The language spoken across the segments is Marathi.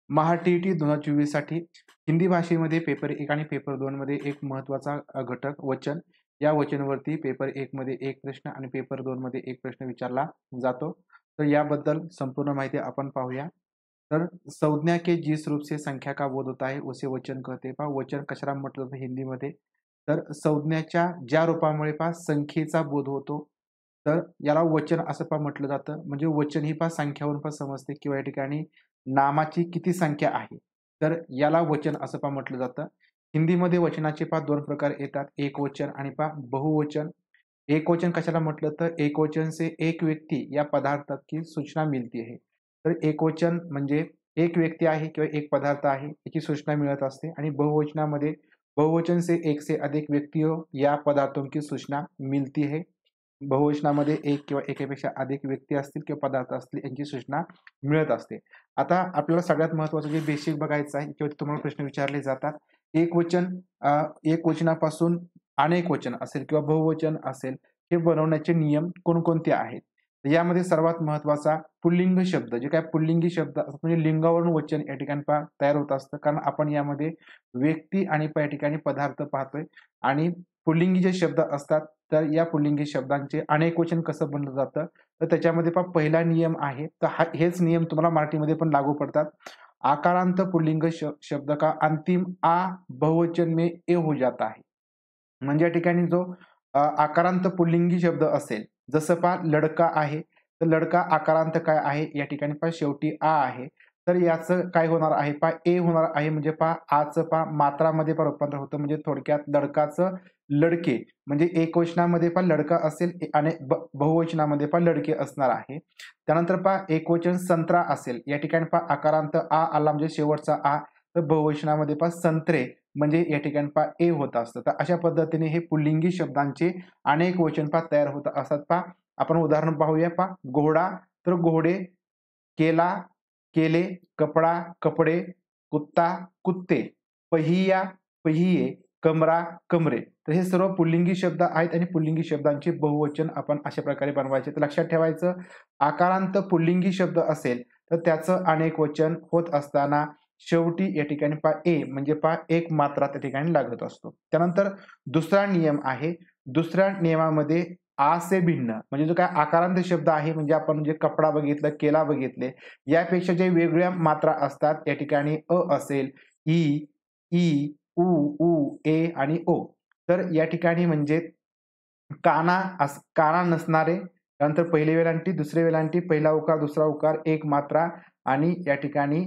महा टी 2024 साठी हिंदी भाषेमध्ये पेपर 1 आणि पेपर 2 मध्ये एक महत्त्वाचा घटक वचन. या वचनवरती पेपर 1 मध्ये एक प्रश्न आणि पेपर 2 मध्ये एक प्रश्न विचारला जातो. तर याबद्दल संपूर्ण माहिती आपण पाहूया. तर संज्ञा के जिस रूप से संख्या का बोध होता है उसे वचन कहते. पहा वचन कशाला म्हटलं जातं हिंदीमध्ये, तर संज्ञाच्या ज्या रूपामुळे पहा संख्येचा बोध होतो, तर याला वचन असं पहा म्हटलं जातं. म्हणजे वचन ही पहा संख्यावरून पहा समजते किंवा या ठिकाणी नामाची किती संख्या आहे, तर याला वचन असं पहा म्हटलं जातं. हिंदीमध्ये वचनाचे पहा 2 प्रकार येतात, एकवचन आणि पहा बहुवचन. एकवचन कशाला म्हटलं, तर एकवचन से एक व्यक्ती या पदार्थ की सूचना मिळती है. तर एकवचन म्हणजे एक व्यक्ती आहे किंवा एक पदार्थ आहे याची सूचना मिळत असते. आणि बहुवचनामध्ये बहुवचन से एक से अधिक व्यक्तियों या पदार्थों की सूचना मिळती है. बहुवचनामध्ये एक किंवा एकापेक्षा अधिक व्यक्ती असतील किंवा पदार्थ असतील यांची सूचना मिळत असते. आता आपल्याला सगळ्यात महत्त्वाचं जे बेसिक बघायचं आहे किंवा तुम्हाला प्रश्न विचारले जातात. एकवचन एकवचनापासून अनेक वचन असेल किंवा बहुवचन असेल, हे बनवण्याचे नियम कोणकोणते आहेत? तर यामध्ये सर्वात महत्त्वाचा पुल्लिंग शब्द, जे काय पुल्लिंगी शब्द असतात म्हणजे लिंगावरून वचन या ठिकाणी तयार होत असतं. कारण आपण यामध्ये व्यक्ती आणि या ठिकाणी पदार्थ पाहतोय. आणि पुल्लिंगी जे शब्द असतात, तर या पुल्लिंगी शब्दांचे अनेक वचन कसं बनलं जातं, तर त्याच्यामध्ये पहा पहिला नियम आहे. तर हेच नियम तुम्हाला मराठीमध्ये पण लागू पडतात. आकारांत पुल्लिंग शब्द का अंतिम आ बहुवचन में ए हो जाता है. म्हणजे या ठिकाणी जो आकारांत पुल्लिंगी शब्द असेल, जसं पहा लडका आहे, तर लडका आकारांत काय आहे या ठिकाणी पहा शेवटी आ आहे. तर याचं काय होणार आहे पहा ए होणार आहे. म्हणजे पहा आचं पहा मात्रामध्ये पहा रूपांतर होतं. म्हणजे थोडक्यात लडकाचं लडके, म्हणजे एकवचनामध्ये पहा लडका असेल आणि बहुवचनामध्ये पहा लडके असणार आहे. त्यानंतर पहा एकवचन संत्रा असेल, या ठिकाणी पहा आकारांत आ आला म्हणजे शेवटचा आ, तर बहुवचनामध्ये पहा संत्रे म्हणजे या ठिकाणी पहा ए होत असतं. तर अशा पद्धतीने हे पुल्लिंगी शब्दांचे अनेक वचन पहा तयार होत असतात. पहा आपण उदाहरण पाहूया. पहा घोडा, तर घोडे, केला, केले, कपडा, कपडे, कुत्ता, कुत्ते, पहिया, पहिये, कमरा, कमरे. तर हे सर्व पुल्लिंगी शब्द आहेत आणि पुल्लिंगी शब्दांचे बहुवचन आपण अशा प्रकारे बनवायचे. तर लक्षात ठेवायचं, आकारांत पुल्लिंगी शब्द असेल तर त्याचं अनेक वचन होत असताना शेवटी या ठिकाणी पहा ए म्हणजे पहा एक मात्रा त्या ठिकाणी लागत असतो. त्यानंतर दुसरा नियम आहे. दुसऱ्या नियमामध्ये आ से भिन्न, म्हणजे जो काय आकारांत शब्द आहे, म्हणजे आपण जे कपडा बघितलं, केला बघितले, यापेक्षा जे वेगळ्या मात्रा असतात या ठिकाणी अ असेल, ई, ई, उ, ऊ, ए आणि ओ. तर या ठिकाणी म्हणजे काना नसणारे, त्यानंतर पहिली वेलांटी, दुसरी वेलांटी, पहिला उकार, दुसरा उकार, एक मात्रा आणि या ठिकाणी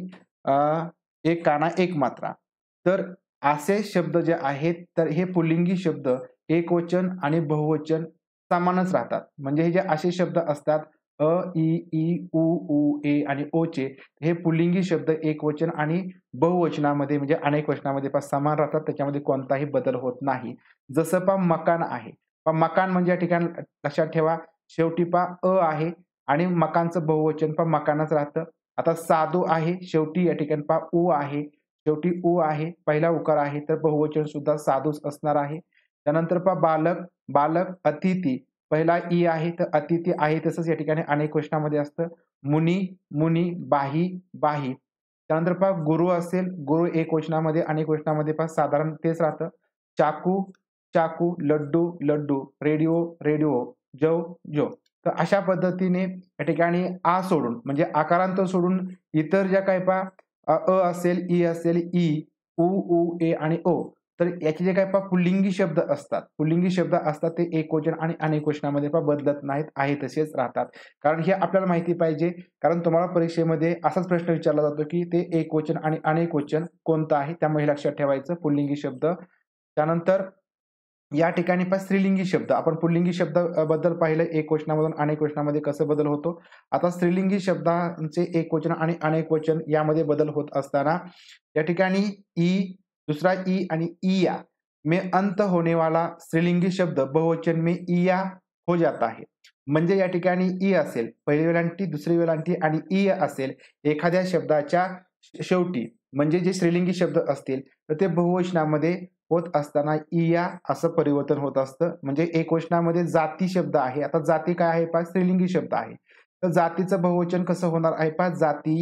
एक काना, एक मात्रा. तर असे शब्द जे आहेत, तर हे पुल्लिंगी शब्द एकवचन आणि बहुवचन समानच राहतात. म्हणजे हे जे असे शब्द असतात अ, ई, उ, ऊ, ए आणि ओ चे, हे पुल्लिंगी शब्द एकवचन आणि बहुवचनामध्ये म्हणजे अनेक वचनामध्ये समान राहतात. त्याच्यामध्ये कोणताही बदल होत नाही. जसं पहा मकान आहे. मकान म्हणजे या ठिकाणी लक्षात ठेवा शेवटी पहा अ आहे आणि मकानचं बहुवचन पहा मकानच राहतं. आता साधू आहे, शेवटी या ठिकाणी पहा उ आहे, शेवटी उ आहे, पहिला उकार आहे, तर बहुवचन सुद्धा साधूच असणार आहे. त्यानंतर पहा बालक, बालक, अतिथी, पहिला ई आहे तर अतिथी आहे तसंच या ठिकाणी अनेक वचनामध्ये असतं. मुनी, मुनी, बाही, बाही. त्यानंतर पहा गुरु असेल, गुरु एक वचनामध्ये, अनेक वचनामध्ये पहा साधारण तेच राहतं. चाकू, चाकू, लड्डू, लड्डू, रेडिओ, रेडिओ, जव, जव. तर अशा पद्धतीने या ठिकाणी आ सोडून म्हणजे आकारांत सोडून इतर ज्या काही पहा अ असेल, ई असेल, ई, उ, ऊ, ए आणि ओ. तर याचे जे काही पहा पुल्लिंगी शब्द असतात, पुल्लिंगी शब्द असतात ते एकवचन आणि अनेक वचनामध्ये पहा बदलत नाहीत, आहे तसेच राहतात. कारण हे आपल्याला माहिती पाहिजे, कारण तुम्हाला परीक्षेमध्ये असाच प्रश्न विचारला जातो की ते एकवचन आणि अनेक वचन कोणतं आहे, त्यामुळे लक्षात ठेवायचं पुल्लिंगी शब्द. त्यानंतर या ठिकाणी पहा स्त्रीलिंगी शब्द, आपण पुल्लिंगी शब्द बद्दल पाहिलं एकवचनामधून अनेक वचनामध्ये कसं बदल होतो. आता स्त्रीलिंगी शब्दांचे एकवचन आणि अनेक वचन यामध्ये बदल होत असताना या ठिकाणी ई, दुसरा ई आणि इया में अंत होने वाला स्त्रीलिंगी शब्द बहुवचन में इया हो जाता है. म्हणजे या ठिकाणी ई असेल, पहिली वेलांटी, दुसरी वेलांटी आणि ई असेल एखाद्या शब्दाच्या शेवटी, म्हणजे जे स्त्रीलिंगी शब्द असतील तर ते बहुवचनामध्ये होत असताना इया असं परिवर्तन होत असतं. म्हणजे एकवचनामध्ये जाती शब्द आहे. आता जाती काय आहे पहा स्त्रीलिंगी शब्द आहे. तर जातीचं बहुवचन कसं होणार आहे पहा जातीया.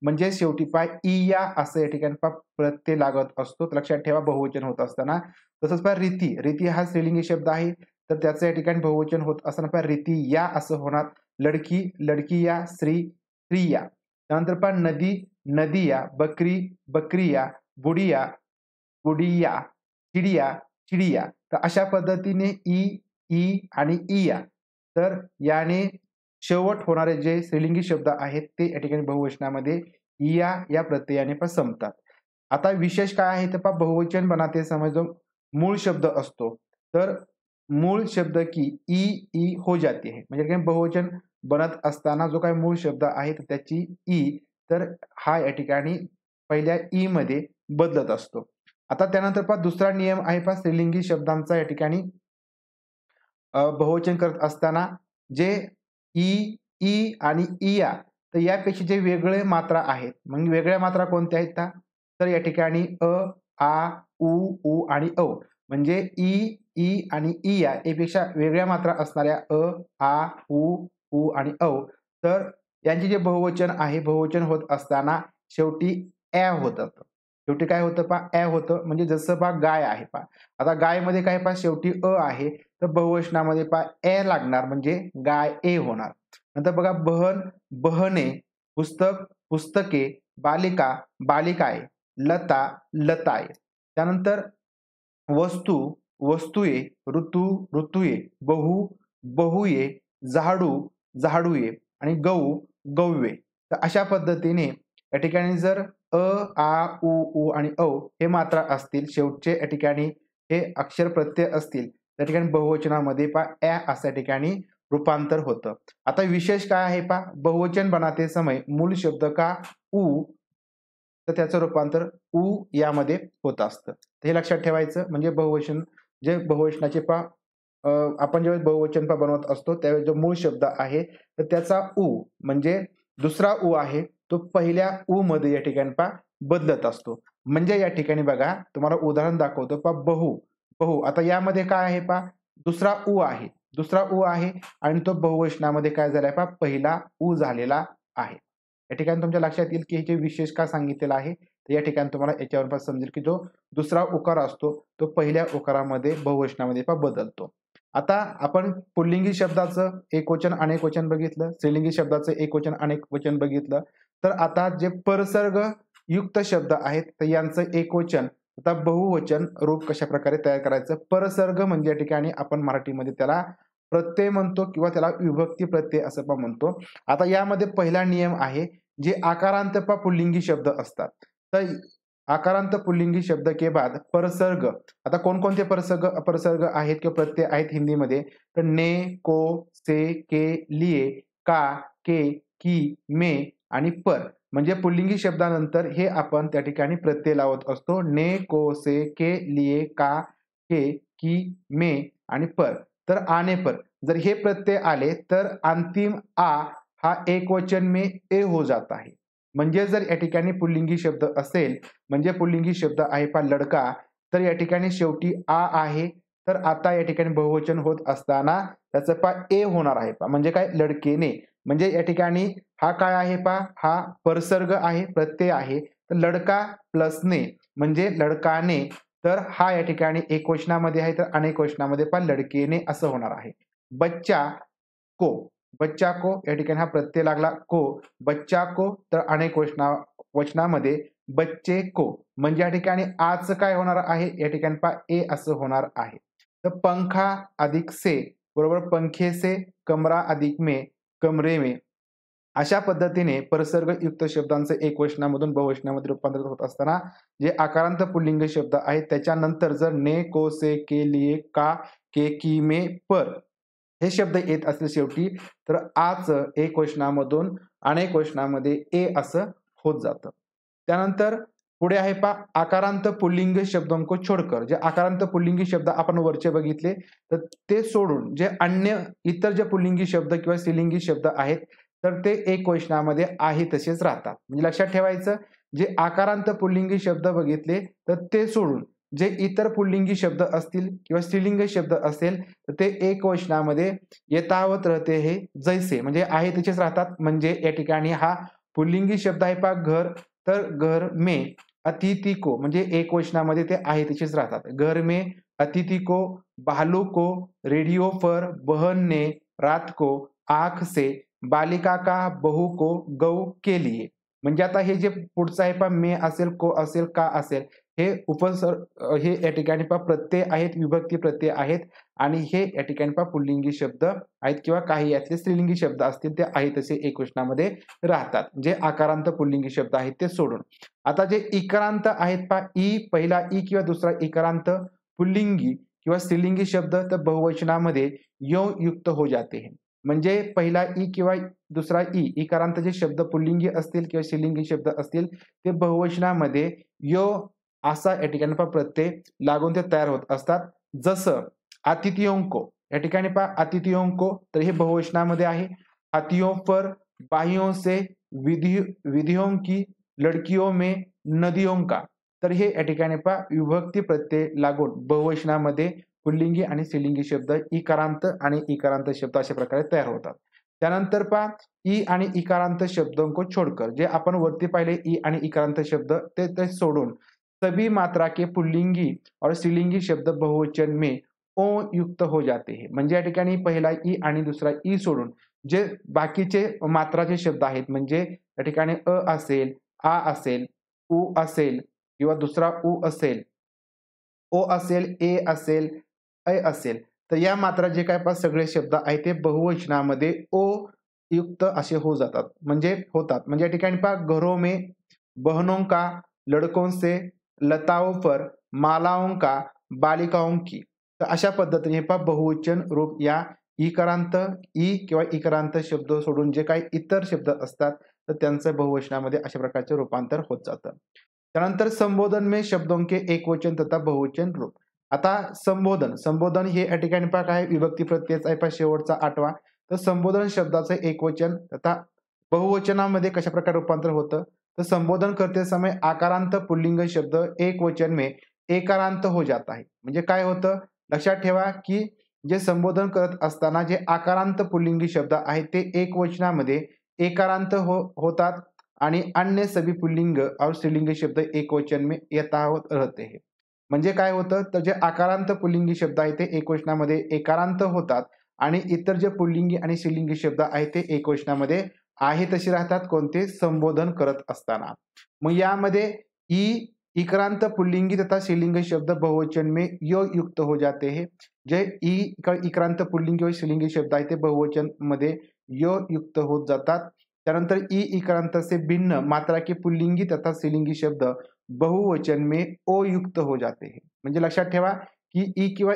म्हणजे शेवटी पा ई या असं या ठिकाणी पा प्रत्यय लागत असतो. लक्षात ठेवा बहुवचन होत असताना. तसंच पहा रीती, रीती हा स्त्रीलिंगी शब्द आहे, तर त्याचं या ठिकाणी बहुवचन होत असताना पहा रीती या असं होणार. लडकी, लडकिया, स्त्री, स्त्रिया. त्यानंतर पहा नदी, नदिया, बकरी, बकरिया, बुडिया, बुडिया, चिडिया, चिडिया. तर अशा पद्धतीने ई आणि इया, तर याने शेवट होणारे जे स्त्रीलिंगी शब्द आहेत ते या ठिकाणी बहुवचनामध्ये इया या प्रत्ययाने पण संपतात. आता विशेष काय आहे तर पहा बहुवचन बनाते समय जो मूळ शब्द असतो, तर मूळ शब्द की ई हो जाती है, म्हणजे बहुवचन बनत असताना जो काही मूळ शब्द आहे तर त्याची ई, तर हा या ठिकाणी पहिल्या ई मध्ये बदलत असतो. आता त्यानंतर पहा दुसरा नियम आहे पहा स्त्रीलिंगी शब्दांचा या ठिकाणी बहुवचन करत असताना जे ई आणि इया, तर यापेक्षा जे वेगळे मात्रा आहेत, मग वेगळ्या मात्रा कोणत्या आहेत का, तर या ठिकाणी आ, उ आणि औ, म्हणजे ई आणि इया यापेक्षा वेगळ्या मात्रा असणाऱ्या आ, उ आणि औ, तर यांचे जे बहुवचन आहे, बहुवचन होत असताना शेवटी ॲ होतं. शेवटी काय होतं पहा, ॲ होतं. म्हणजे जसं पहा गाय आहे पहा, आता गायमध्ये काय पहा शेवटी आहे, तर बहुवचनामध्ये पहा ए लागणार, म्हणजे गाय ए होणार. नंतर बघा बहन, बहने, पुस्तक, पुस्तके, बालिका, बालिकाए, लता, लताए. त्यानंतर वस्तू, वस्तुये, ऋतू, ऋतुये, बहु, बहुये, झाडू, झाडूये आणि गहू, गव्ये. तर अशा पद्धतीने या ठिकाणी जर आ, उ आणि औ हे मात्रा असतील, शेवटचे या ठिकाणी हे अक्षर प्रत्यय असतील, त्या ठिकाणी बहुवचनामध्ये पहा ॲ अशा ठिकाणी रूपांतर होतं. आता विशेष काय आहे पहा, बहुवचन बनाते समय मूळ शब्द का उ, तर त्याचं रूपांतर उ यामध्ये होत असतं. हे लक्षात ठेवायचं. म्हणजे बहुवचन जे बहुवचनाचे पहा आपण जेव्हा बहुवचन पहा बनवत असतो त्यावेळी जो मूळ शब्द आहे तर त्याचा उ, म्हणजे दुसरा उ आहे, तो पहिल्या उ मध्ये या ठिकाणी पहा बदलत असतो. म्हणजे या ठिकाणी बघा तुम्हाला उदाहरण दाखवतो पहा बहु, बहु. आता यामध्ये काय आहे पहा, दुसरा उ आहे, दुसरा उ आहे आणि तो बहुवचनामध्ये काय झालाय पहा पहिला उ झालेला आहे. या ठिकाणी तुमच्या लक्षात येईल की हे विशेष का सांगितलेलं आहे, तर या ठिकाणी तुम्हाला याच्यावर समजेल की जो दुसरा उकार असतो तो पहिल्या उकारामध्ये बहुवचनामध्ये पहा बदलतो. आता आपण पुल्लिंगी शब्दाचं एकवचन अनेकवचन बघितलं, स्त्रीलिंगी शब्दाचं एकवचन अनेकवचन बघितलं, तर आता जे परसर्ग युक्त शब्द आहेत तर यांचं एकवचन आता बहुवचन रूप कशा प्रकारे तयार करायचं. परसर्ग म्हणजे या ठिकाणी आपण मराठीमध्ये त्याला प्रत्यय म्हणतो किंवा त्याला विभक्ती प्रत्यय असं पण म्हणतो. आता यामध्ये पहिला नियम आहे, जे आकारांत पुल्लिंगी शब्द असतात, तर आकारांत पुल्लिंगी शब्द के बाद परसर्ग. आता कोणकोणते परसर्ग आहेत किंवा प्रत्यय आहेत हिंदीमध्ये, तर ने, को, से, के, लिए, का, के, की, मे आणि पर. म्हणजे पुल्लिंगी शब्दानंतर हे आपण त्या ठिकाणी प्रत्यय लावत असतो. ने, को, से, के, लिए, का, के, की, मे आणि पर. तर आने पर जर हे प्रत्यय आले तर अंतिम आ हा एकवचन में ए हो जाता है. म्हणजे जर या ठिकाणी पुल्लिंगी शब्द असेल, म्हणजे पुल्लिंगी शब्द आहे पहा लडका, तर या ठिकाणी शेवटी आ आहे, तर आता या ठिकाणी बहुवचन होत असताना त्याचं पहा ए होणार आहे पहा, म्हणजे काय लडकेने. म्हणजे या ठिकाणी हा काय आहे पहा, हा परसर्ग आहे, प्रत्यय आहे, तर लडका प्लस ने म्हणजे लडकाने. तर हा या ठिकाणी एकवचनामध्ये आहे, तर अनेकवचनामध्ये पहा लडकेने असं होणार आहे. बच्चा को, बच्चा को या ठिकाणी हा प्रत्यय लागला को, बच्चा को, तर अनेक वचनामध्ये बच्चे को. म्हणजे या ठिकाणी आच काय होणार आहे, या ठिकाणी पहा ए असं होणार आहे. तर पंखा अधिक से बरोबर पंखे से, कमरा अधिक में कमरे में. अशा पद्धतीने परसर्गयुक्त शब्दांचं एकवचनामधून बहुवचनामध्ये रूपांतर होत असताना जे आकारांत पुल्लिंग शब्द आहेत त्याच्यानंतर जर ने, को, से, के, लिए, का, के, की, मे, पर हे शब्द येत असले शेवटी, तर आच एकवचनामधून अनेक वचनामध्ये ए असं होत जातं. त्यानंतर पुढे आहे पहा आकारांत पुल्लिंग शब्दों को छोडकर. जे आकारांत पुल्लिंगी शब्द आपण वरचे बघितले, तर ते सोडून जे अन्य इतर जे पुल्लिंगी शब्द किंवा स्त्रीलिंगी शब्द आहेत तर ते एकवचनामध्ये आहे तसेच राहतात. म्हणजे लक्षात ठेवायचं, जे आकारांत पुल्लिंगी शब्द बघितले तर ते सोडून जे इतर पुल्लिंगी शब्द असतील किंवा स्त्रीलिंगी शब्द असेल तर ते एकवचनामध्ये यथावत राहते, हे जैसे म्हणजे आहे तसेच राहतात. म्हणजे या ठिकाणी हा पुल्लिंगी शब्द आहे पहा घर, तर घर में अतिथि को म्हणजे एक वचनामध्ये ते आहे तसेच राहतात. घर में अतिथि को, भालू को, रेडियो पर, बहन ने रात को, आंख से, बालिका का, बहू को, गौ के लिए. म्हणजे आता हे जे पुढचं आहे पहा में असेल, को असेल, का असेल, हे हे या ठिकाणी पहा प्रत्यय आहेत, विभक्ती प्रत्यय आहेत आणि हे या ठिकाणी पहा पुल्लिंगी शब्द आहेत किंवा काही यातले स्त्रीलिंगी शब्द असतील ते आहे तसे एकवचनामध्ये राहतात. जे आकारांत पुल्लिंगी शब्द आहेत ते सोडून. आता जे इकारांत आहेत पहा पहिला ई किंवा दुसरा इकारांत पुल्लिंगी किंवा स्त्रीलिंगी शब्द तर बहुवचनामध्ये यो युक्त हो जाते हैं. म्हणजे पहिला ई किंवा दुसरा इकारांत जे शब्द पुल्लिंगी असतील किंवा स्त्रीलिंगी शब्द असतील ते बहुवचनामध्ये यो असा या ठिकाणी पहा प्रत्यय लागून ते तयार होत असतात. जसं अतिथियों को, या ठिकाणी पहा अतिथियों को तर हे बहुवचनामध्ये आहे. हाथियों पर, बाहियों से, विधियों की, लड़कियों में, नदियों का, तर हे या ठिकाणी पहा विभक्ती प्रत्यय लागून बहुवचनामध्ये पुल्लिंगी आणि स्त्रीलिंगी शब्द इकारांत आणि इकारांत शब्द अशा प्रकारे तयार होतात. त्यानंतर पहा ई आणि इकारांत शब्दों को छोडकर, जे आपण वरती पाहिले ई आणि इकारांत शब्द ते सोडून सभी मात्रा के पुल्लिंगी और स्त्रीलिंगी शब्द बहुवचन में ओ युक्त हो जाते हैं. म्हणजे या ठिकाणी पहिला ई आणि दुसरा ई सोडून जे बाकीचे मात्राचे शब्द आहेत म्हणजे या ठिकाणी अ असेल, आ असेल, उ असेल किंवा दुसरा उ असेल, ओ असेल, ए असेल, ऐ असेल, तर या मात्रा जे काय पहा सगळे शब्द आहेत ते बहुवचनामध्ये ओ युक्त असे हो जातात म्हणजे होतात. म्हणजे या ठिकाणी पहा घरों में, बहनों का, लड़कों से, लताओं पर, मालाओं का, बालिकाओं की, तर अशा पद्धतीने पहा बहुवचन रूप या इकारांत ई किंवा इकारांत शब्द सोडून जे काही इतर शब्द असतात तर त्यांचं बहुवचनामध्ये अशा प्रकारचे रूपांतर होत जातं. त्यानंतर संबोधन में शब्दों के एकवचन तथा बहुवचन रूप. आता संबोधन हे या ठिकाणी पहा काय विभक्ती प्रत्ययच आहे पहा शेवटचा 8वा. तर संबोधन शब्दाचं एकवचन तथा बहुवचनामध्ये कशा प्रकारे रूपांतर होतं तो संबोधन करते समय आकारांत पुल्लिंग शब्द एक वचन में एकारांत हो जाता है. म्हणजे काय होतं लक्षात ठेवा की जे संबोधन करत असताना जे आकारांत पुल्लिंगी शब्द आहेत ते एक वचनामध्ये एकारांत होतात आणि अन्य सभी पुल्लिंग और स्त्रीलिंगी शब्द एक वचन में यथावत रहते हैं. म्हणजे काय होतं तर जे आकारांत पुल्लिंगी शब्द आहेत ते एक वचनामध्ये एकारांत होतात आणि इतर जे पुल्लिंगी आणि स्त्रीलिंगी शब्द आहेत ते एक वचनामध्ये आहे तसे राहतात कोणते संबोधन करत असताना. मग यामध्ये इकारांत पुल्लिंगी तथा स्त्रीलिंग शब्द बहुवचन में यो युक्त हो जाते हैं. जे इकारांत पुल्लिंगी व स्त्रीलिंगी शब्द आहेत ते बहुवचन मध्ये यो युक्त होत जातात. त्यानंतर इकारांत से भिन्न मात्रा के पुल्लिंगी तथा स्त्रीलिंगी शब्द बहुवचन में ओ युक्त हो जाते हैं. म्हणजे लक्षात ठेवा की किंवा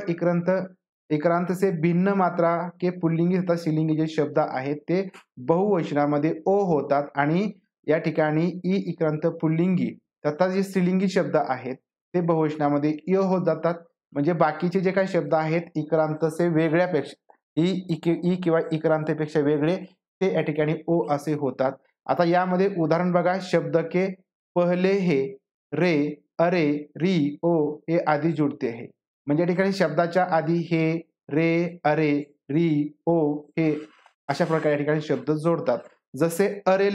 इकारांत से भिन्न मात्रा के पुल्लिंगी तथा स्त्रीलिंगी जे शब्द आहेत ते बहुवचनामध्ये ओ होतात आणि या ठिकाणी इकारांत पुल्लिंगी तथा जे स्त्रीलिंगी शब्द आहेत ते बहुवचनामध्ये य होत जातात. म्हणजे बाकीचे जे काही शब्द आहेत इकारांत से वेगळ्यापेक्षा किंवा इकारांतपेक्षा वेगळे ते या ठिकाणी ओ असे होतात. आता यामध्ये उदाहरण बघा शब्द के पहले हे रे, अरे, री, ओ हे आधी जुडते है. म्हणजे या ठिकाणी शब्दाच्या आधी हे, रे, अरे, री, ओ हे अशा प्रकारे या ठिकाणी शब्द जोडतात. जसे अरे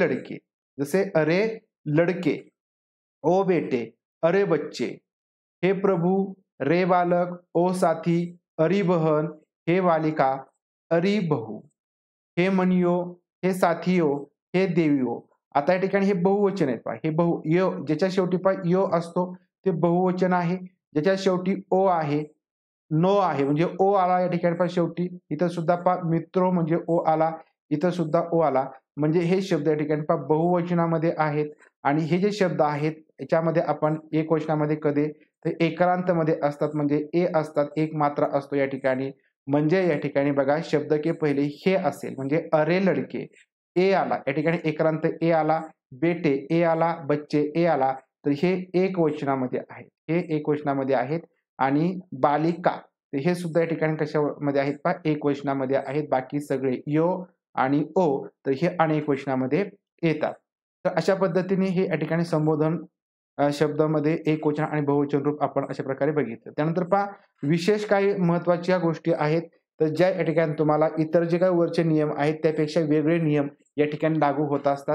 लड़के, ओ बेटे, अरे बच्चे, हे प्रभु, रे बालक, ओ साथी, अरी बहन, हे बालिका, अरी बहू, हे मनियो, हे साथियो, हे देवियो. आता या ठिकाणी हे बहुवचन आहेत पहा. हे यो ज्याच्या शेवटी पहा यो असतो ते बहुवचन आहे. ज्याच्या शेवटी ओ आहे, नो आहे म्हणजे ओ आला या ठिकाणी पहा शेवटी. इथं सुद्धा पहा मित्रो म्हणजे ओ आला, इथं सुद्धा ओ आला. म्हणजे हे शब्द या ठिकाणी पहा बहुवचनामध्ये आहेत आणि हे जे शब्द आहेत याच्यामध्ये आपण एक वचनामध्ये कधी तर एकारांत मध्ये असतात म्हणजे ए असतात, एक मात्रा असतो या ठिकाणी. म्हणजे या ठिकाणी बघा शब्द के पहिले हे असेल म्हणजे अरे लडके ए आला, या ठिकाणी एकारांत ए आला, बेटे ए आला, बच्चे ए आला, तर हे एक वचनामध्ये आहेत. हे एक वचनामध्ये आहेत आणि बालिका हे सुद्धा या ठिकाणी कशामध्ये आहेत पहा एक वचनामध्ये आहेत. बाकी सगळे यो आणि ओ तर हे अनेक वचनामध्ये येतात. तर अशा पद्धतीने हे या ठिकाणी संबोधन शब्दामध्ये एक वचन आणि बहुवचन रूप आपण अशा प्रकारे बघितलं. त्यानंतर पहा विशेष काही महत्वाच्या गोष्टी आहेत तर ज्या या ठिकाणी तुम्हाला इतर जे काही वरचे नियम आहेत त्यापेक्षा वेगळे नियम या ठिकाणी लागू होत असतात.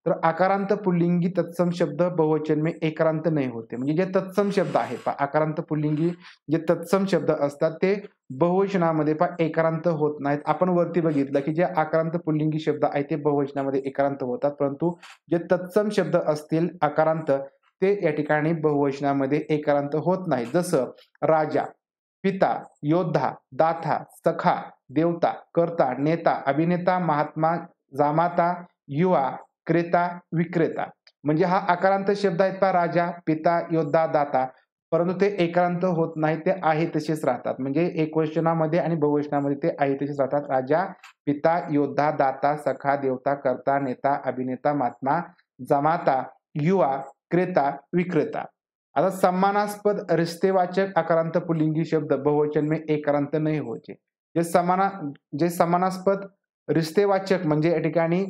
तर आकारांत पुल्लिंगी तत्सम शब्द बहुवचन में एकारांत नाही होते. म्हणजे जे तत्सम शब्द आहे आकारांत पुल्लिंगी जे तत्सम शब्द असतात ते बहुवचनामध्ये एकारांत होत नाहीत. आपण वरती बघितलं की जे आकारांत पुल्लिंगी शब्द आहेत ते बहुवचनामध्ये एकारांत होतात, परंतु जे तत्सम शब्द असतील आकारांत ते या ठिकाणी बहुवचनामध्ये एकारांत होत नाही. जसं राजा, पिता, योद्धा, दाता, सखा, देवता, कर्ता, नेता, अभिनेता, महात्मा, जामाता, युवा, क्रेता, विक्रेता. म्हणजे हा आकारांत शब्द आहेत राजा, पिता, योद्धा, दाता, परंतु ते एकारांत होत नाही, ते आहे तसेच राहतात. म्हणजे एकवचनामध्ये आणि बहुवचनामध्ये ते आहे तसेच राहतात. राजा, पिता, योद्धा, दाता, सखा, देवता, कर्ता, नेता, अभिनेता, महात्मा, जमाता, युवा, क्रेता, विक्रेता. आता सम्मानास्पद रिश्तेवाचक आकारांत पुल्लिंगी शब्द बहुवचन में एकारांत नहीं होते. जे समानास्पद रिश्तेवाचक म्हणजे या ठिकाणी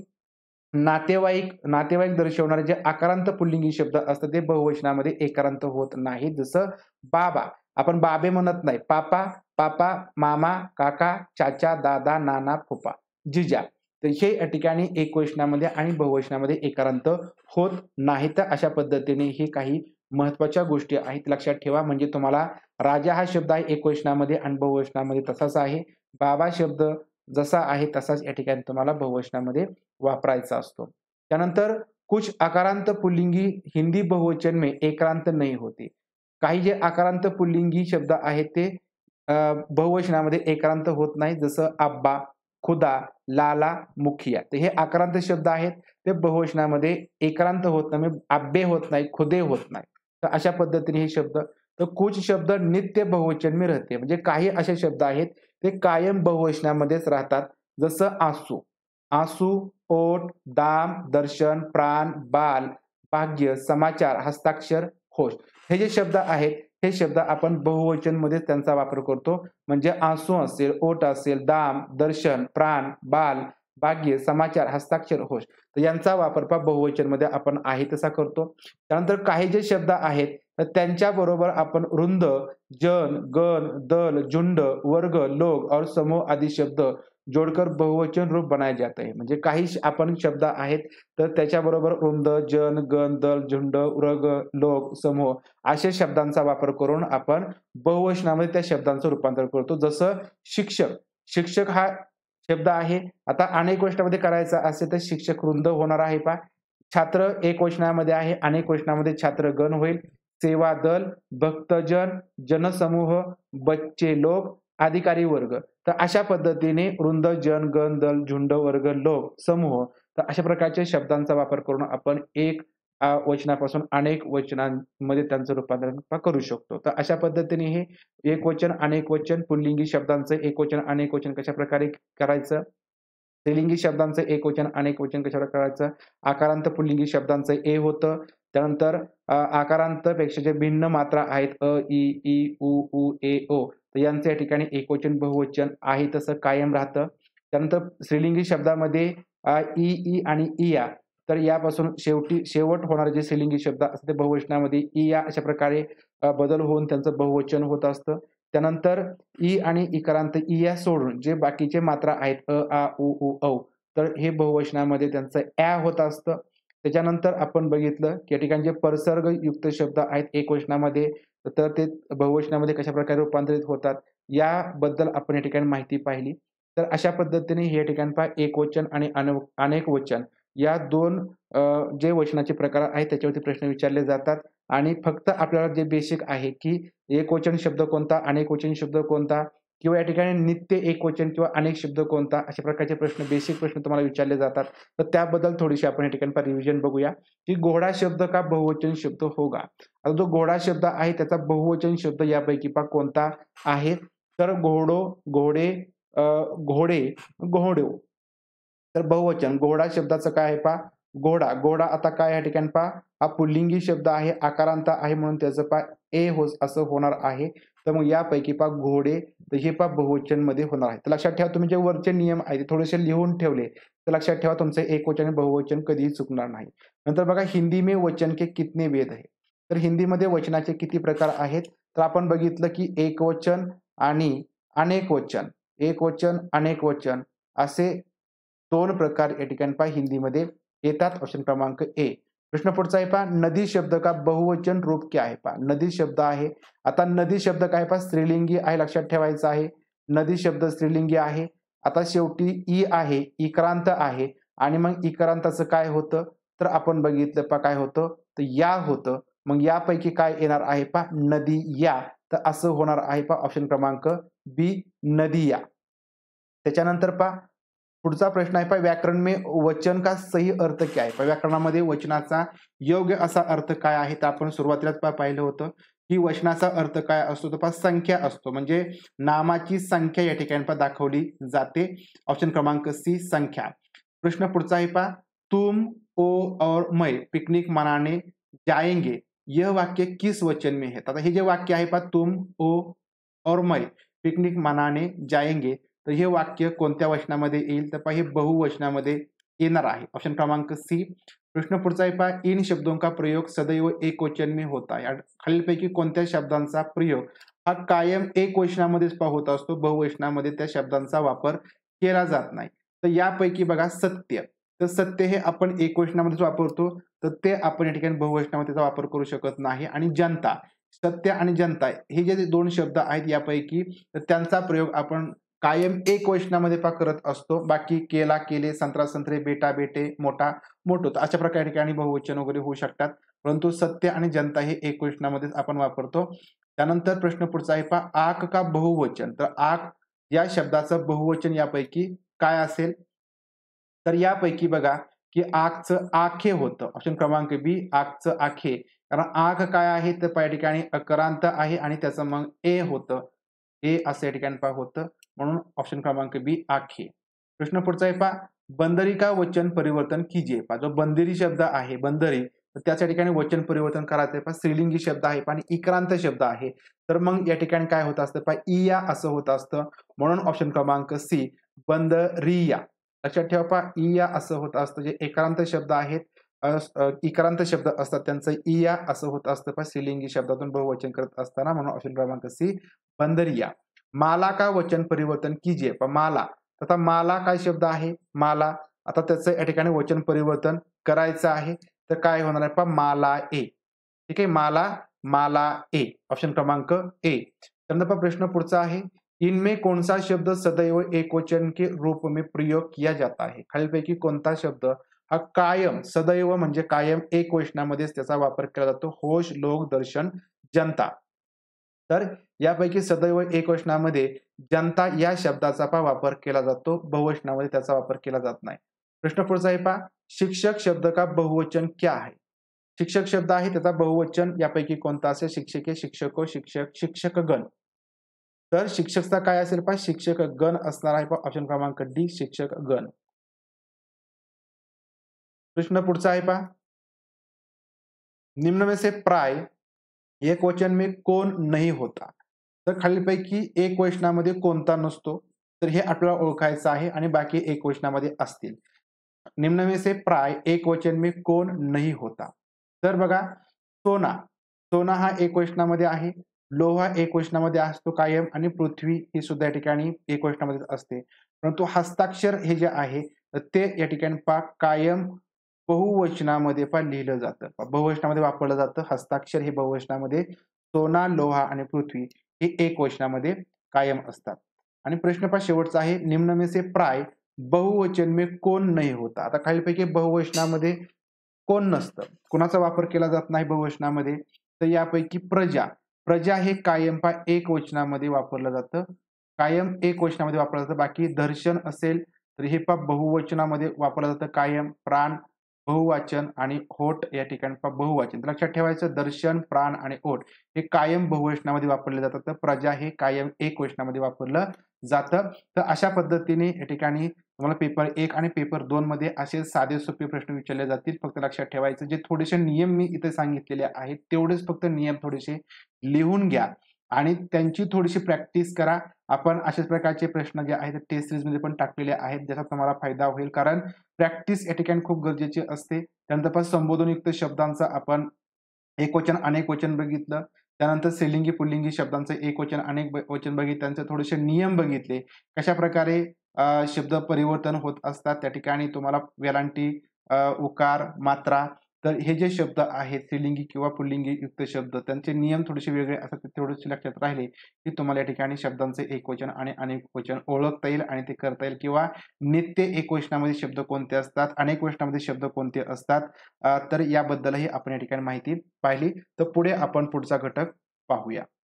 नातेवाईक दर्शवणारे जे आकारांत पुल्लिंगी शब्द असतात ते बहुवचनामध्ये एकारांत होत नाही. जसं बाबा, आपण बाबे म्हणत नाही, पापा, पापा, मामा, काका, चाचा, दादा, नाना, फुफा, जिजा. तर हे या ठिकाणी एकवचनामध्ये आणि बहुवचनामध्ये एकारांत होत नाही. तर अशा पद्धतीने हे काही महत्वाच्या गोष्टी आहेत, लक्षात ठेवा. म्हणजे तुम्हाला राजा हा शब्द आहे एकवचनामध्ये आणि बहुवचनामध्ये तसाच आहे. बाबा शब्द जसा आहे तसाच या ठिकाणी तुम्हाला बहुवचनामध्ये वापरायचा असतो. त्यानंतर कुछ आकारांत पुल्लिंगी हिंदी बहुवचन में एकारांत नहीं होते. काही जे आकारांत पुल्लिंगी शब्द आहेत ते बहुवचनामध्ये एकारांत होत नाही. जसं अब्बा, खुदा, लाला, मुखिया. तर हे आकारांत शब्द आहेत, ते बहुवचनामध्ये एकारांत होत नाही, अब्बे होत नाही, खुदे होत नाही. तर अशा पद्धतीने हे शब्द. तर कुछ शब्द नित्य बहुवचन में रहते. म्हणजे काही असे शब्द आहेत ते कायम बहुवचनामध्येच राहतात. जसं आंसू, आंसू, ओठ, दाम, दर्शन, प्राण, बाल, भाग्य, समाचार, हस्ताक्षर, होश. हे जे शब्द आहेत हे शब्द आपण बहुवचन मध्ये त्यांचा वापर करतो. म्हणजे आंसू असेल, ओठ असेल, दाम, दर्शन, प्राण, बाल, भाग्य, समाचार, हस्ताक्षर, होश. तर यांचा वापर बहुवचन मध्ये आपण आहे तसा करतो. त्यानंतर काही जे शब्द आहेत तर त्यांच्या बरोबर आपण वृंद, जन, गण, दल, झुंड, वर्ग, लोग और समूह आदि शब्द जोडकर बहुवचन रूप बनाए जाते हैं. म्हणजे काही आपण शब्द आहेत तर त्याच्याबरोबर वृंद, जन, गण, दल, झुंड, वर्ग, लोक, समूह अशा शब्दांचा वापर करून आपण बहुवचनामध्ये त्या शब्दांचं रूपांतर करतो. जसं शिक्षक, शिक्षक हा शब्द आहे. आता अनेक वचनामध्ये करायचा असेल तर शिक्षक वृंद होणार आहे छात्र एक वचनामध्ये आहे, अनेक वचनामध्ये छात्र गण होईल. सेवा दल, भक्तजन, जनसमूह, बच्चे लोक, अधिकारी वर्ग. तर अशा पद्धतीने वृंद, जन, गण, दल, झुंड, वर्ग, लोक, समूह. तर अशा प्रकारच्या शब्दांचा वापर करून आपण एक वचनापासून अनेक वचनांमध्ये त्यांचं रूपांतरण करू शकतो. तर अशा पद्धतीने हे एक वचन, अनेक वचन, पुल्लिंगी शब्दांचं एक वचन, अनेक वचन कशा प्रकारे करायचं, स्त्रीलिंगी शब्दांचं एक वचन, अनेक वचन कशा प्रकारे करायचं, आकारांत पुल्लिंगी शब्दांचं ए होतं. त्यानंतर आकारांत पेक्षा जे भिन्न मात्रा आहेत अ, ई, उ, ए, ओ, तर यांचं या ठिकाणी एकवचन बहुवचन आहे तसं कायम राहतं. त्यानंतर स्त्रीलिंगी शब्दामध्ये ई आणि इया, तर यापासून शेवट होणारे जे स्त्रीलिंगी शब्द असतात ते बहुवचनामध्ये इया अशा प्रकारे बदल होऊन त्यांचं बहुवचन होत असतं. त्यानंतर ई आणि इकारांत इया सोडून जे बाकीचे मात्रा आहेत अ, आ, उ, औ, तर हे बहुवचनामध्ये त्यांचं ॲ होत असतं. त्याच्यानंतर आपण बघितलं की या ठिकाणी जे परसर्गयुक्त शब्द आहेत एकवचनामध्ये तर ते बहुवचनामध्ये कशा प्रकारे रूपांतरित होतात याबद्दल आपण या ठिकाणी माहिती पाहिली. तर अशा पद्धतीने या ठिकाणी एकवचन आणि अनेक वचन या दोन जे वचनाचे प्रकार आहेत त्याच्यावरती प्रश्न विचारले जातात. आणि फक्त आपल्याला जे बेसिक आहे की एकवचन शब्द कोणता, अनेक वचन शब्द कोणता, किंवा या ठिकाणी नित्य एकवचन किंवा अनेक शब्द कोणता, अशा प्रकारचे प्रश्न, बेसिक प्रश्न तुम्हाला विचारले जातात. तर त्याबद्दल थोडीशी आपण या ठिकाणी रिव्हिजन बघूया की घोडा शब्द का बहुवचन शब्द होगा. आता जो घोडा शब्द आहे त्याचा बहुवचन शब्द यापैकी कोणता आहे, तर घोडो, घोडे, घोडे, घोडो. तर बहुवचन घोडा शब्दाचं काय आहे घोडा. घोडा आता काय या ठिकाणी हा पुल्लिंगी शब्द आहे, आकारांत आहे म्हणून त्याचं ए हो असं होणार आहे. तर मग यापैकी घोडे, तर हे बहुवचन मध्ये होणार आहे. तर लक्षात ठेवा तुम्ही जे वरचे नियम आहेत ते थोडेसे लिहून ठेवले तर लक्षात ठेवा तुमचे एकवचन आणि बहुवचन कधीही चुकणार नाही. नंतर बघा हिंदी में वचन के कितने वेद आहे. तर हिंदीमध्ये वचनाचे किती प्रकार आहेत, तर आपण बघितलं की एकवचन आणि अनेक वचन, एकवचन अनेक वचन असे दोन प्रकार या ठिकाणी हिंदीमध्ये येतात? ऑप्शन क्रमांक ए. प्रश्न पुढचा आहे पहा, नदी शब्द का बहुवचन रूप क्या आहे? पहा नदी शब्द आहे. आता नदी शब्द काय पहा स्त्रीलिंगी आहे, लक्षात ठेवायचं आहे. नदी शब्द स्त्रीलिंगी आहे. आता शेवटी ई आहे, इक्रांत आहे आणि मग इक्रांताचं काय होतं तर आपण बघितलं पहा काय होतं तर या होतं. मग यापैकी काय येणार आहे पहा नदी या. तर असं होणार आहे पहा ऑप्शन क्रमांक बी नदिया. त्याच्यानंतर पहा पुढचा प्रश्न आहे पहा व्याकरण में वचन का सही अर्थ क्या आहे? व्याकरणामध्ये वचनाचा योग्य असा अर्थ काय आहे? तर आपण सुरुवातीलाच पाहिलं होतं की वचनाचा अर्थ काय असतो तर पहा संख्या असतो. म्हणजे नामाची संख्या या ठिकाणी पहा दाखवली जाते. ऑप्शन क्रमांक सी संख्या. प्रश्न पुढचा आहे पहा तुम ओ और मैं पिकनिक मनाने जाएंगे यह वाक्य किस वचन में है? आता हे जे वाक्य आहे पहा तुम ओ और मैं पिकनिक मनाने जाएंगे तर हे वाक्य कोणत्या वचनामध्ये येईल तर पहा हे बहुवचनामध्ये येणार आहे. ऑप्शन क्रमांक सी. प्रश्न पुढचा आहे पहा इन शब्दों का प्रयोग सदैव एक वचन में होता है. खालीलपैकी कोणत्या शब्दांचा प्रयोग हा कायम एक वचनामध्येच होत असतो, बहुवचनामध्ये त्या शब्दांचा वापर केला जात नाही. तर यापैकी बघा सत्य. तर सत्य हे आपण एक वचनामध्येच वापरतो तर ते आपण या ठिकाणी बहुवचनामध्ये त्याचा वापर करू शकत नाही. आणि जनता, सत्य आणि जनता हे जे दोन शब्द आहेत यापैकी तर त्यांचा प्रयोग आपण कायम एक वचनामध्ये करत असतो. बाकी केला केले, संत्रा संत्रे, बेटा बेटे, मोठा मोठो अशा प्रकारे ठिकाणी बहुवचन वगैरे होऊ शकतात. परंतु सत्य आणि जनता हे एक वचनामध्येच आपण वापरतो. त्यानंतर प्रश्न पुढचा आहे पहा आक का बहुवचन. तर आक या शब्दाचं बहुवचन यापैकी काय असेल तर यापैकी बघा की आगचं आखे होतं. ऑप्शन क्रमांक बी आगचं आखे. कारण आग काय आहे तर या ठिकाणी अकरांत आहे आणि त्याचं मग ए होतं. ए असं या ठिकाणी होतं म्हणून ऑप्शन क्रमांक बी आखे. प्रश्न पुढचा आहे पहा बंदरी का वचन परिवर्तन कीजिए. पहा जो बंदरी शब्द आहे बंदरी तर त्याच्या ठिकाणी वचन परिवर्तन करायचं आहे. पहा स्त्रीलिंगी शब्द आहे आणि इक्रांत शब्द आहे तर मग या ठिकाणी काय होत असतं पहा इया असं होत असतं म्हणून ऑप्शन क्रमांक सी बंदरिया. लक्षात ठेवा पहा इया असं होत असतं. जे एकारांत शब्द आहेत इकारांत शब्द असतात त्यांचं इया असं होत असतं पहा स्त्रीलिंगी शब्दातून बहुवचन करत असताना म्हणून ऑप्शन क्रमांक सी बंदरिया. माला का वचन परिवर्तन कीजिए. पण माला आता माला काय शब्द आहे माला. आता त्याचं या ठिकाणी वचन परिवर्तन करायचं आहे तर काय होणार आहे पहा माला ए. ठीक आहे माला माला ए ऑप्शन क्रमांक ए. त्यानंतर पहा प्रश्न पुढचा आहे इनमें कौन सा शब्द सदैव एक वचन के रूप में प्रयोग किया जाता है. खालीलपैकी कोणता शब्द हा कायम सदैव म्हणजे कायम एक वचनामध्येच त्याचा वापर केला जातो. होश लोक दर्शन जनता. तर यापैकी सदैव एक वचनामध्ये जनता या शब्दाचा वापर केला जातो. बहुवचनामध्ये त्याचा वापर केला जात नाही. प्रश्न पुढचा आहे पहा शिक्षक शब्द का बहुवचन क्या है. शिक्षक शब्द आहे त्याचा बहुवचन यापैकी कोणता असेल शिक्षके शिक्षको शिक्षक शिक्षकगण. तर शिक्षकचा काय असेल पहा शिक्षक गण असणार आहे पहा ऑप्शन क्रमांक डी शिक्षक गण. प्रश्न पुढचा आहे पहा निम्न में से प्राय एक वचन में कौन नहीं होता. तर खालीलपैकी एक वचनामध्ये कोणता नसतो तर हे आपल्याला ओळखायचं आहे आणि बाकी एक वचनामध्ये असतील. निम्न में से प्राय एक वचन में कौन नहीं होता. तर बघा सोना सोना हा एक वचनामध्ये आहे. लोहा एक वचनामध्ये असतो कायम आणि पृथ्वी ही सुद्धा या ठिकाणी एक वचनामध्ये असते. परंतु हस्ताक्षर हे जे आहे ते या ठिकाणी कायम बहुवचनामध्ये लिहिलं जातं. बहुवचनामध्ये वापरलं जातं. हस्ताक्षर हे बहुवचनामध्ये सोना लोहा आणि पृथ्वी हे एक वचनामध्ये कायम असतात. आणि प्रश्न शेवटचा आहे निम्न में से प्राय बहुवचन में कोण नाही होता. आता खालीलपैकी बहुवचनामध्ये कोण नसतं कोणाचा वापर केला जात नाही बहुवचनामध्ये तर यापैकी प्रजा. प्रजा हे कायम एक वचनामध्ये वापरलं जातं. कायम एक वचनामध्ये वापरलं जातं. बाकी दर्शन असेल तर हे बहुवचनामध्ये वापरलं जातं कायम. प्राण बहुवचन आणि होठ या ठिकाणी बहुवचन. लक्षात ठेवायचं दर्शन प्राण आणि ओठ हे कायम बहुवचनामध्ये वापरले जातात. तर प्रजा हे कायम एक वचनामध्ये वापरलं जातं. तर अशा पद्धतीने या ठिकाणी तुम्हाला पेपर 1 आणि पेपर 2 मध्ये असे साधे सोपे प्रश्न विचारले जातील. फक्त लक्षात ठेवायचं जे थोडेसे नियम मी इथे सांगितलेले आहेत तेवढेच फक्त नियम थोडेसे लिहून घ्या आणि त्यांची थोडीशी प्रॅक्टिस करा. आपण अशाच प्रकारचे प्रश्न जे आहेत टेस्ट सिरीज मध्ये पण टाकलेले आहेत ज्याचा तुम्हाला फायदा होईल. कारण प्रॅक्टिस या ठिकाणी खूप गरजेची असते. त्यानंतर संबोधनयुक्त शब्दांचा आपण एक वचन अनेक वचन बघितलं. त्यानंतर स्त्रीलिंगी पुल्लिंगी शब्दांचं एक वचन अनेक वचन बघितलं. त्यांचे थोडेसे नियम बघितले. कशा प्रकारे शब्द परिवर्तन होत असतात त्या ठिकाणी तुम्हाला वेलांटी उकार, मात्रा. तर हे जे शब्द आहेत स्त्रीलिंगी किंवा पुल्लिंगी युक्त शब्द त्यांचे नियम थोडेसे वेगळे असतात. ते थोडेसे लक्षात राहिले की तुम्हाला या ठिकाणी शब्दांचे एकवचन आणि अनेक वचन ओळखता येईल आणि ते करता येईल किंवा नित्य एकवचनामध्ये शब्द कोणते असतात, अनेक वचनामध्ये शब्द कोणते असतात. तर याबद्दलही आपण या ठिकाणी माहिती पाहिली. तर पुढे आपण पुढचा घटक पाहूया.